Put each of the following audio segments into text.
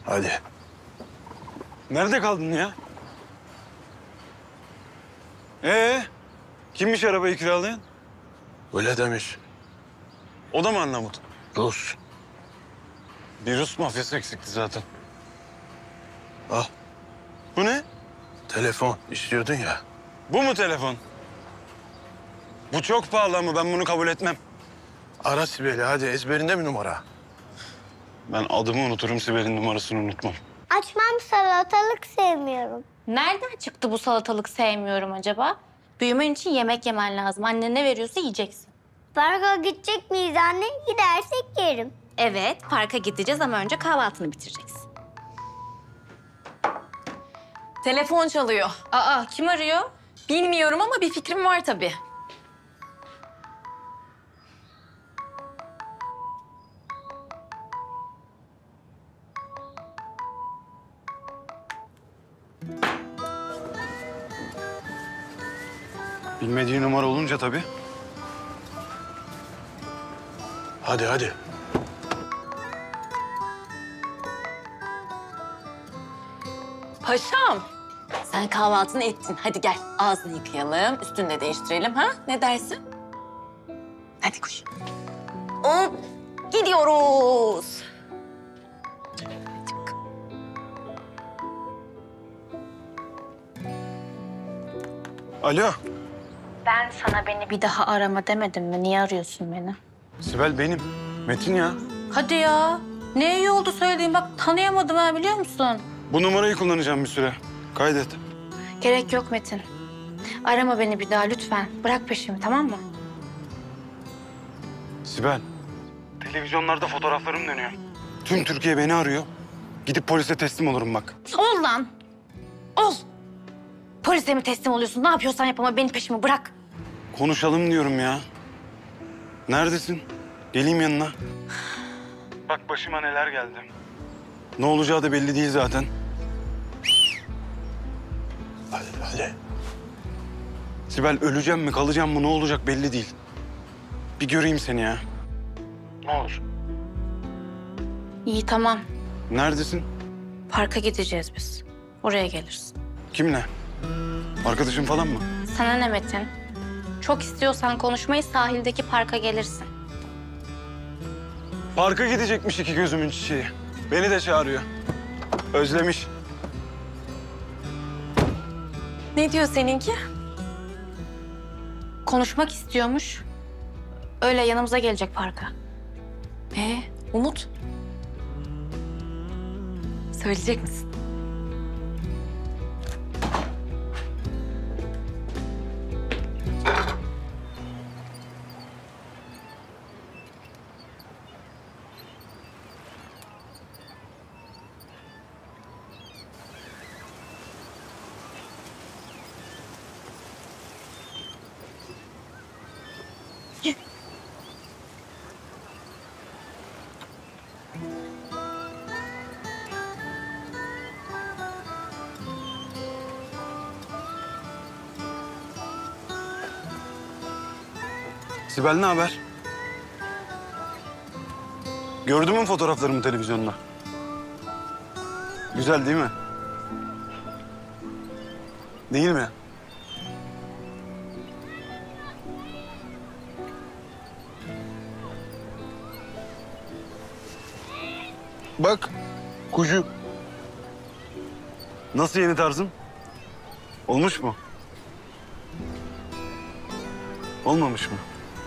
Hadi. Nerede kaldın ya? Kimmiş arabayı kiralayan? Öyle demiş. O da mı anlamadı? Rus. Bir Rus mafyası eksikti zaten. Al. Bu ne? Telefon istiyordun ya. Bu mu telefon? Bu çok pahalı ama ben bunu kabul etmem. Ara Sibel'i hadi, ezberinde mi numara? Ben adımı unuturum, Sibel'in numarasını unutmam. Açmam, salatalık sevmiyorum. Nereden çıktı bu salatalık sevmiyorum acaba? Büyümen için yemek yemen lazım. Annen ne veriyorsa yiyeceksin. Parka gidecek miyiz anne? Gidersek yerim. Evet, parka gideceğiz ama önce kahvaltını bitireceksin. Telefon çalıyor. Aa, kim arıyor? Bilmiyorum ama bir fikrim var tabii. Bilmediği numara olunca tabii. Hadi hadi. Paşam, sen kahvaltını ettin. Hadi gel, ağzını yıkayalım, üstünü de değiştirelim ha? Ne dersin? Hadi koş. Hop, gidiyoruz. Alo. Ben sana beni bir daha arama demedim mi? Niye arıyorsun beni? Sibel benim. Metin ya. Hadi ya. Ne iyi oldu söylediğin. Bak tanıyamadım ha, biliyor musun? Bu numarayı kullanacağım bir süre. Kaydet. Gerek yok Metin. Arama beni bir daha lütfen. Bırak peşimi, tamam mı? Sibel. Televizyonlarda fotoğraflarım dönüyor. Tüm Türkiye beni arıyor. Gidip polise teslim olurum bak. Ol lan. Ol. Polise mi teslim oluyorsun? Ne yapıyorsan yap ama benim peşimi bırak. Konuşalım diyorum ya. Neredesin? Geleyim yanına. Bak başıma neler geldi. Ne olacağı da belli değil zaten. Hadi hadi. Sibel öleceğim mi kalacağım mı ne olacak belli değil. Bir göreyim seni ya. Ne olur. İyi, tamam. Neredesin? Parka gideceğiz biz. Oraya gelirsin. Kimle? Arkadaşın falan mı? Sana ne Metin? Çok istiyorsan konuşmayı, sahildeki parka gelirsin. Parka gidecekmiş iki gözümün çiçeği. Beni de çağırıyor. Özlemiş. Ne diyor seninki? Konuşmak istiyormuş. Öyle yanımıza gelecek parka. Umut? Söyleyecek misin? Sibel ne haber? Gördün mü fotoğraflarımı televizyonda? Güzel değil mi? Değil mi? Bak, kuzu. Nasıl yeni tarzım? Olmuş mu? Olmamış mı?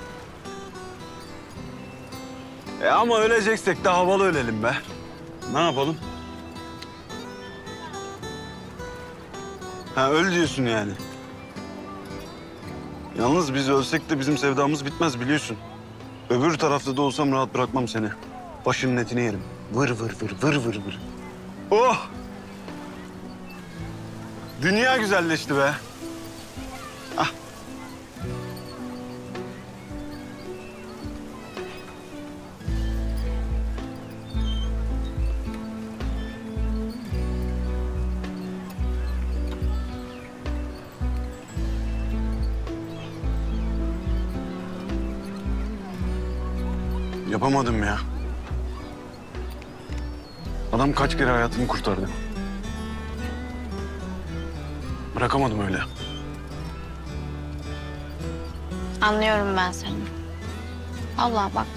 Ama öleceksek de havalı ölelim be. Ne yapalım? Ha öl diyorsun yani. Yalnız biz ölsek de bizim sevdamız bitmez biliyorsun. Öbür tarafta da olsam rahat bırakmam seni. Başının etini yerim. Vır vır vır vır vır vır. Oh! Dünya güzelleşti be. Ah. Yapamadım ya. Adam kaç kere hayatımı kurtardı. Bırakamadım öyle. Anlıyorum ben seni. Allah bak.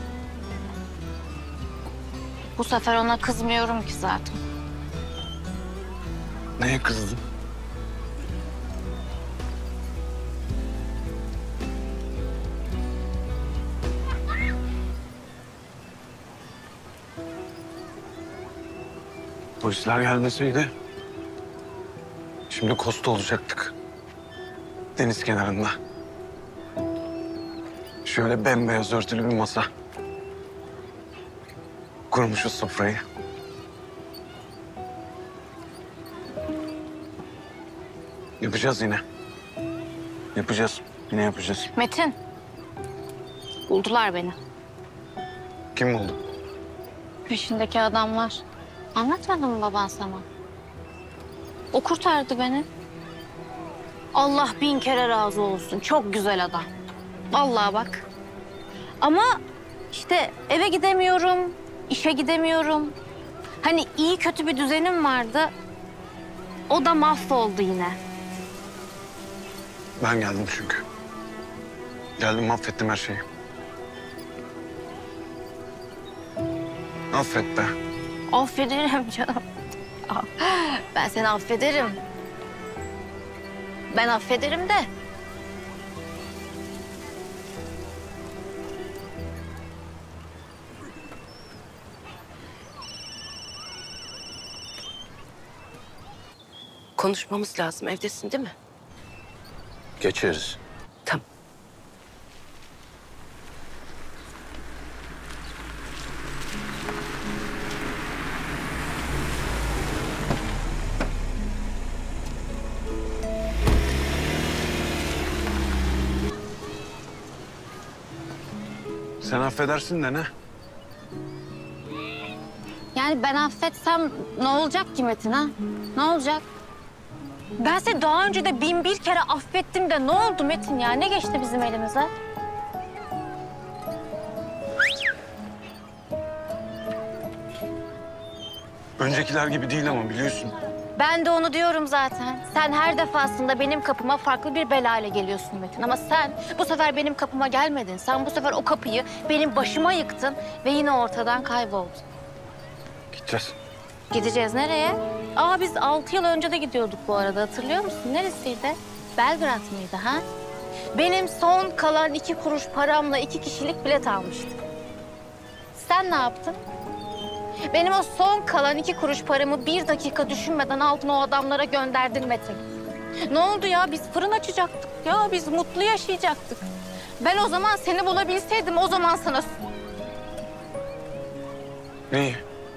Bu sefer ona kızmıyorum ki zaten. Neye kızdın? Polisler gelmeseydi şimdi Kosta olacaktık. Deniz kenarında. Şöyle bembeyaz örtülü bir masa. Kurmuşuz sofrayı. Yapacağız yine. Yapacağız. Yine yapacağız. Metin. Buldular beni. Kim buldu? Peşindeki adamlar. Anlatmadı mı baban sana? O kurtardı beni. Allah bin kere razı olsun. Çok güzel adam. Vallahi bak. Ama işte eve gidemiyorum, işe gidemiyorum. Hani iyi kötü bir düzenim vardı. O da mahvoldu yine. Ben geldim çünkü. Geldim, mahvettim her şeyi. Affet be. Affederim canım. Ben seni affederim. Ben affederim de. Konuşmamız lazım. Evdesin değil mi? Geçeriz. Tamam. Sen affedersin de ne? Yani ben affetsem ne olacak ki Metin ha? Ne olacak? Ben seni daha önce de bin bir kere affettim de ne oldu Metin ya? Ne geçti bizim elimize? Öncekiler gibi değil ama biliyorsun. Ben de onu diyorum zaten. Sen her defasında benim kapıma farklı bir belayla geliyorsun Metin. Ama sen bu sefer benim kapıma gelmedin. Sen bu sefer o kapıyı benim başıma yıktın ve yine ortadan kayboldun. Gideceğiz. Gideceğiz nereye? Aa biz 6 yıl önce de gidiyorduk bu arada, hatırlıyor musun? Neresiydi? Belgrad mıydı ha? Benim son kalan 2 kuruş paramla 2 kişilik bilet almıştık. Sen ne yaptın? Benim o son kalan 2 kuruş paramı 1 dakika düşünmeden aldın, o adamlara gönderdin Metin. Ne oldu ya? Biz fırın açacaktık ya. Biz mutlu yaşayacaktık. Ben o zaman seni bulabilseydim o zaman sana... Neyi?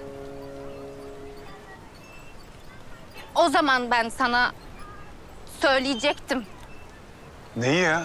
O zaman ben sana söyleyecektim. Neyi ya?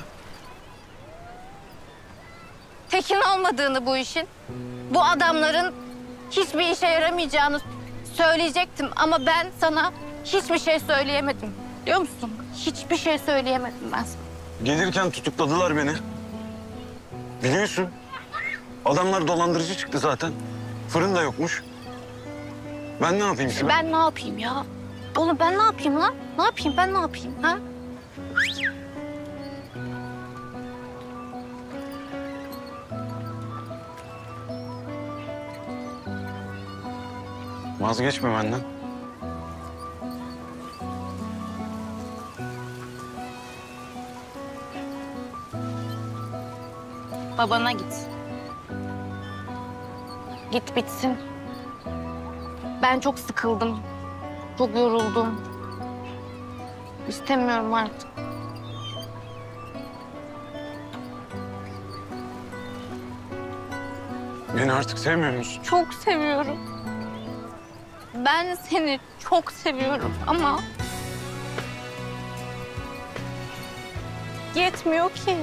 Tekin olmadığını bu işin, bu adamların hiçbir işe yaramayacağını söyleyecektim. Ama ben sana hiçbir şey söyleyemedim. Biliyor musun? Hiçbir şey söyleyemedim ben sana. Gelirken tutukladılar beni. Biliyorsun. Adamlar dolandırıcı çıktı zaten. Fırın da yokmuş. Ben ne yapayım şimdi? Ben ne yapayım ya? Oğlum ben ne yapayım lan? Ne yapayım, ben ne yapayım ha? Vazgeçme benden. Babana git. Git bitsin. Ben çok sıkıldım. Çok yoruldum. İstemiyorum artık. Beni artık sevmiyor musun? Çok seviyorum. Ben seni çok seviyorum ama... yetmiyor ki.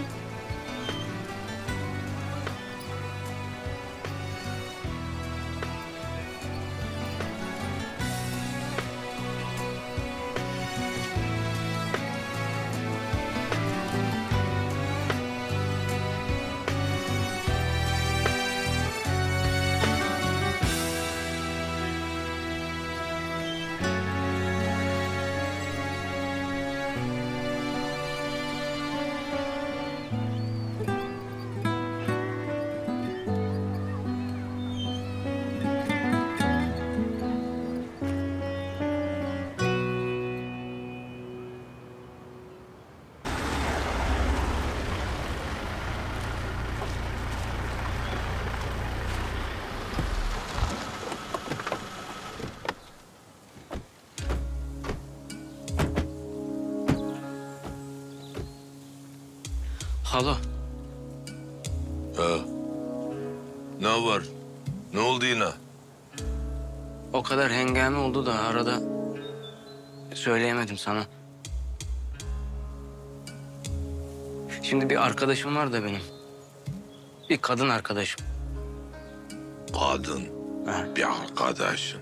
Alo. Ha. Ne var? Ne oldu yine? O kadar hengame oldu da arada söyleyemedim sana. Şimdi bir arkadaşım var da benim. Bir kadın arkadaşım. Kadın. Ha. Bir arkadaşın.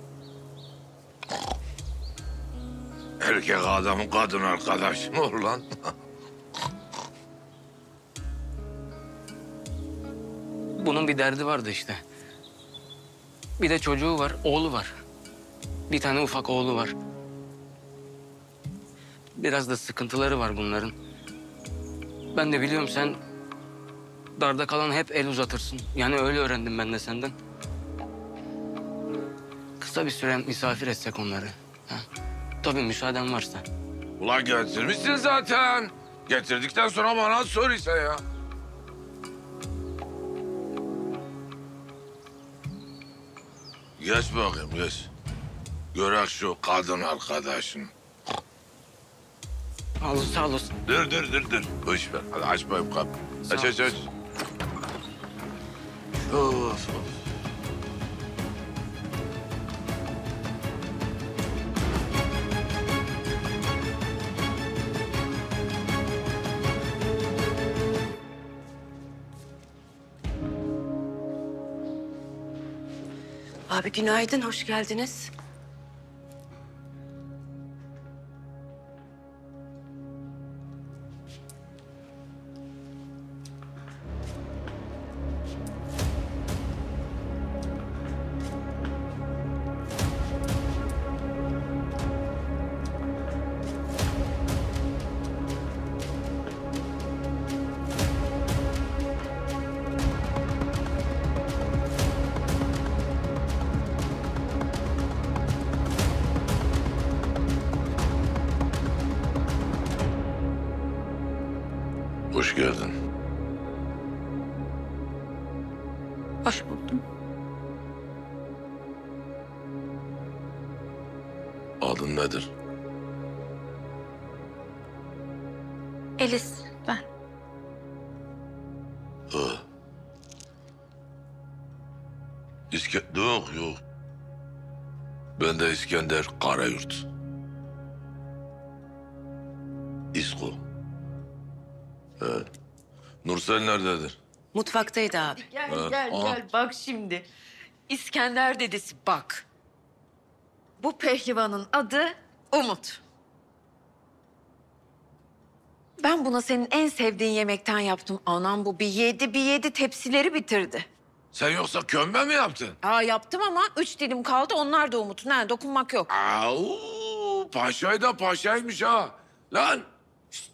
Erkek adamın kadın arkadaşı mı olur lan? Bunun bir derdi vardı işte. Bir de çocuğu var, oğlu var. Bir tane ufak oğlu var. Biraz da sıkıntıları var bunların. Ben de biliyorum sen darda kalan hep el uzatırsın. Yani öyle öğrendim ben de senden. Kısa bir süre misafir etsek onları. Ha? Tabii müsaaden varsa. Ulan getirmişsin zaten. Getirdikten sonra bana sor ise ya. Geç bakayım geç. Görek şu kadın arkadaşını. Sağ olasın. Dur. Boş ver. Hadi aç bakayım kapıyı. Aç. Of. Abi günaydın, hoş geldiniz. Hoş geldin. Hoş buldum. Adın nedir? Elis, ben. Ha. Yok. Ben de İskender Karayurt. İsko. Evet. Nursel nerededir? Mutfaktaydı abi. Gel Ha, gel aha. gel bak şimdi. İskender dedesi bak. Bu pehlivanın adı Umut. Ben buna senin en sevdiğin yemekten yaptım. Anam bu bir yedi tepsileri bitirdi. Sen yoksa kömbe mi yaptın? Aa yaptım ama 3 dilim kaldı. Onlar da Umut'un. Ha, dokunmak yok. Au, paşay da paşaymış ha. Lan. Şişt.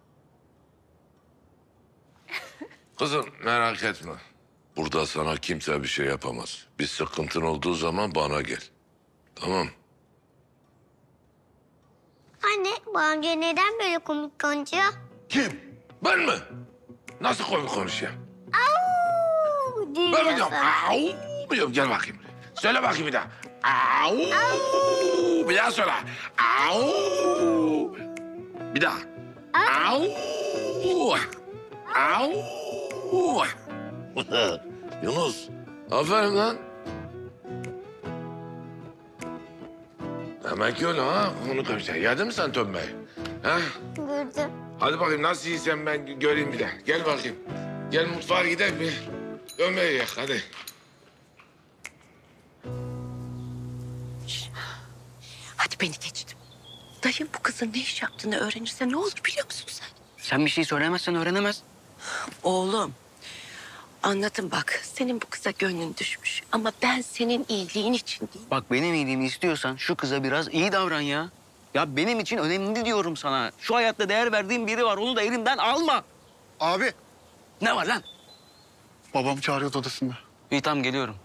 Kızım merak etme. Burada sana kimse bir şey yapamaz. Bir sıkıntın olduğu zaman bana gel. Tamam. Anne bu amca neden böyle komik konuşuyor? Kim? Ben mi? Nasıl komik konuşuyorum? Au Ben mi diyorsun. diyorum? Au mu diyorum? Gel bakayım. Söyle bakayım bir daha. Au. Bir daha söyle. Au. Bir daha. Au. Au. Yunus. Aferin lan. Demek öyle ha. Onu konuşacaksın. Yedin mi sen tömbeyi? Ha? Gördüm. Hadi bakayım nasıl yiysen ben göreyim bir de. Gel bakayım. Gel mutfağa gidelim bir. Tömbeyi yak hadi. Hadi beni geçtim. Dayım bu kızın ne iş yaptığını öğrenirse ne olur biliyor musun sen? Sen bir şey söylemezsen öğrenemez. Oğlum, anladım bak. Senin bu kıza gönlün düşmüş. Ama ben senin iyiliğin için değil. Bak benim iyiliğimi istiyorsan şu kıza biraz iyi davran ya. Ya benim için önemli diyorum sana. Şu hayatta değer verdiğim biri var. Onu da elimden alma. Abi Ne var lan? babam çağırıyordu odasında. İyi tamam geliyorum.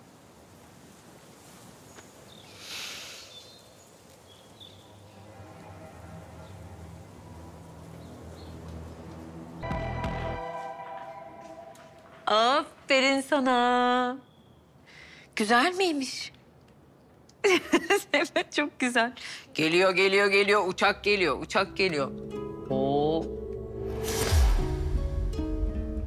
Aferin sana. Güzel miymiş? Evet çok güzel. Geliyor. Uçak geliyor. Oo.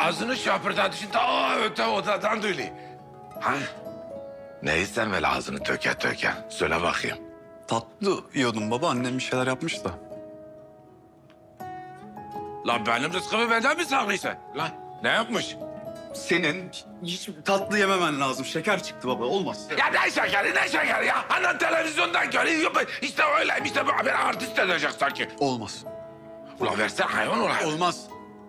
ağzını şapırdatışın ta öte odadan duyuluyor. Ha? Neysen böyle ağzını töke töke. Söyle bakayım. Tatlı yiyordum baba. Annem bir şeyler yapmış da. Lan benim rızkımı benden mi saklıyorsun? Lan ne yapmış? Senin hiç tatlı yememen lazım. Şeker çıktı baba. Olmaz. Ya ne şekeri ya? Anan televizyondan görüyor. İşte öyleyim işte bu beni artist edecek sanki. Olmaz. Ulan versene hayvan ulan. Olmaz.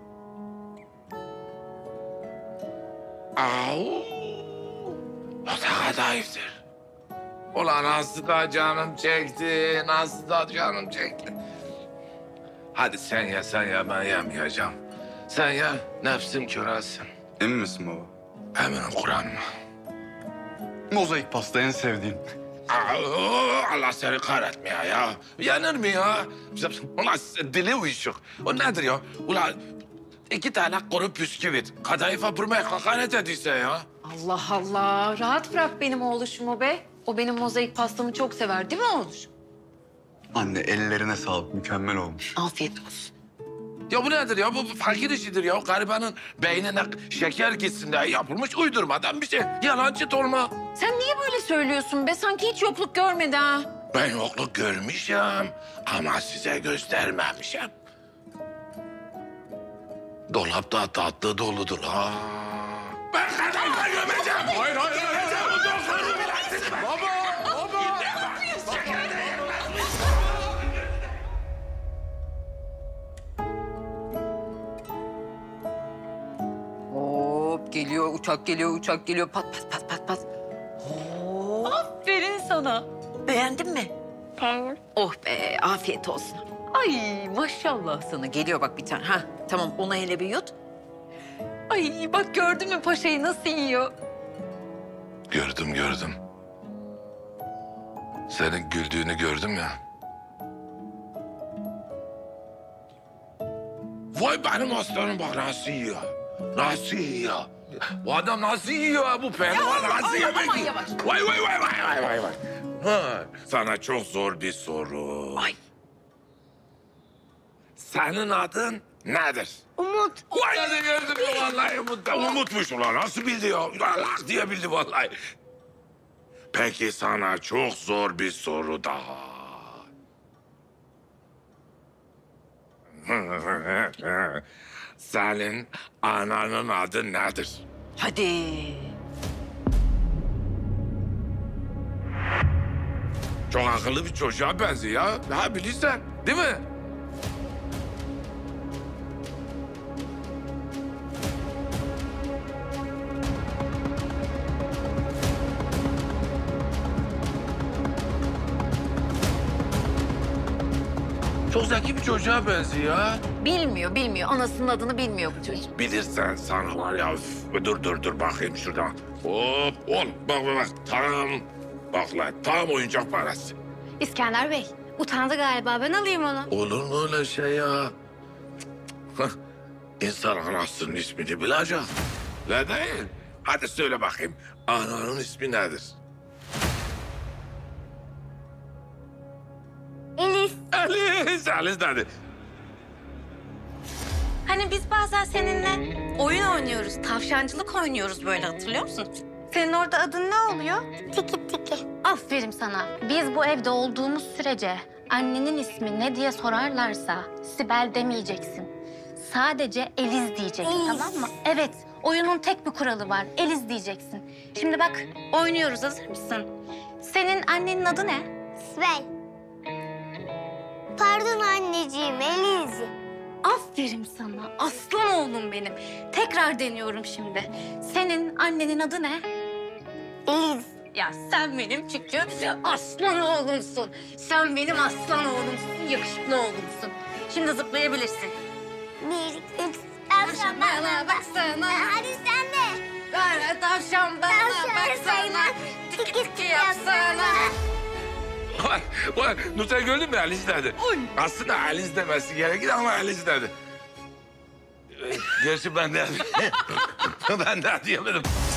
Au. O da kadayıftır. Ulan nasıl da canım çekti, nasıl da canım çekti. Hadi sen ya ben yemeyeceğim. Sen ya nefsim körelsin. Emin misin baba? Eminim Kur'an'ıma. Mozaik pasta en sevdiğim. Allah seni kahretmiyor ya. Yenir mi ya? Ulan dili uyuşuk. O nedir ya? Ulan 2 tane kuru püsküvit. Kadayıfa vurmaya hakaret ediyse ya. Allah Allah. Rahat bırak benim oğluşumu be. O benim mozaik pastamı çok sever değil mi oğluşum? Anne ellerine sağlık. Mükemmel olmuş. Afiyet olsun. Ya bu nedir ya? Bu fakir işidir ya. Garibanın beynine şeker gitsin diye yapılmış uydurmadan bir şey. Yalancı dolma. Sen niye böyle söylüyorsun be? Sanki hiç yokluk görmedi ha. Ben yokluk görmüşüm ama size göstermemişim. Dolapta tatlı doludur ha. Ben kadayıfa gömeceğim. Hayır. Bu dostlarını bilersiniz. Baba. Hop geliyor, uçak geliyor. Pat. Aferin sana. Beğendin mi? Beğendim. Oh be, afiyet olsun. Ay maşallah sana. Geliyor bak bir tane. Ha tamam, onu hele bir yut. Ay bak gördün mü paşayı nasıl yiyor? Gördüm. Senin güldüğünü gördüm ya. Vay benim aslanım bak nasıl yiyor. Nasıl yiyor. Bu adam nasıl yiyor bu pehlivan nasıl yemek yiyor. Vay. Ha, sana çok zor bir soru. Ay. Senin adın nedir? Umut. Vay hadi gördüm ya vallahi Umutmuş ulan nasıl bildi ya? Allah diye bildi vallahi. Peki sana çok zor bir soru daha. Senin ananın adı nedir? Hadi. Çok akıllı bir çocuğa benziyor ya. Ha bilirsen değil mi? Çok zeki bir çocuğa benziyor ya. Bilmiyor. Anasının adını bilmiyor bu çocuk. Bilirsen sana var ya. Dur bakayım şuradan. Hop ol. Bak. Tam. Bak lan tam oyuncak parası. İskender Bey, utandı galiba. Ben alayım onu. Olur mu öyle şey ya? İnsan anasının ismini bilecek. Ne değil? Hadi söyle bakayım. Ananın ismi nedir? Elif. Alice nedir? Hani biz bazen seninle oyun oynuyoruz, tavşancılık oynuyoruz böyle, hatırlıyor musun? Senin orada adın ne oluyor? Tiki tiki. Aferin sana. Biz bu evde olduğumuz sürece annenin ismi ne diye sorarlarsa Sibel demeyeceksin. Sadece Eliz diyeceksin, Eliz. tamam mı? Evet, oyunun tek bir kuralı var. Eliz diyeceksin. Şimdi bak, oynuyoruz. Hazır mısın? Senin annenin adı ne? Sibel. Pardon anneciğim, Eliz. Aferin sana. Aslan oğlum benim. Tekrar deniyorum şimdi. Senin annenin adı ne? Eliz. Ya sen benim çünkü aslan oğlumsun. Sen benim aslan oğlumsun, yakışıklı oğlumsun. Şimdi zıplayabilirsin. 1, 2, 3. Tavşan bana baksana. Hadi sen de. Böyle tavşan bana baksana. Tiki tiki yapsana. Vay, Nurten gördün mü Alice dedi. Aslında Alice demesi gerekir ama Alice dedi. Gerçi ben de diyemedim.